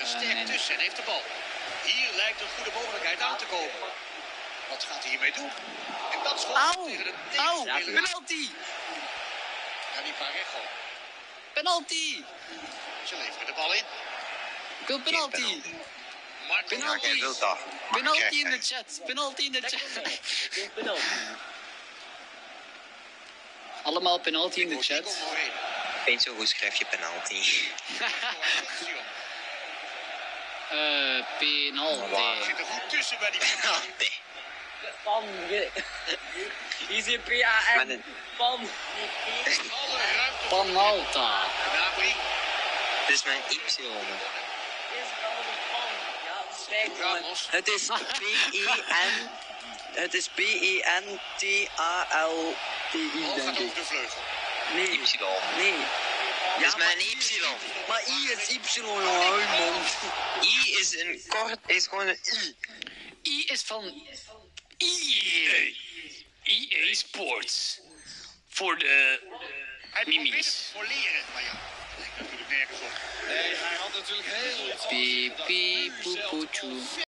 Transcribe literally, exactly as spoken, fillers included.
er sterk tussen en heeft de bal. Hier lijkt een goede mogelijkheid aan te komen. Wat gaat hij hiermee doen? En dat schot Au! tegen de Au! tegenspeler. Penalty! Ja, die Parejo. Penalty! Ze leveren de bal in. Ik wil penalty! Marco Penalty. Ja, jij wilt dat. Penalty in de chat! Penalty in de chat! Allemaal penalty in de chat. Eens zo goed schrijf je penalty. Eh, penalty. Zit er goed tussen bij die Penalty. Pan. Hier is P A Met N. een- Pan. alle ruimte. Panalta. Napoli. Dit is mijn Y. Is het allemaal een pan? Ja, dat is wijk. Ramos. Het is P E N. Het is P E N T A L T I, Bal denk gaat ik. over de vleugel. Nee, Y. Nee. Dit is mijn Y. Maar I is Y, jongen, man. I is een kort, is gewoon een I. I is van E A. E A Sports. Voor de Hij probeert mimies. het voor leren. Maar ja, dat lijkt natuurlijk nergens op. Nee, hij had natuurlijk heel iets Piep, piep, poe, poe, tjoe.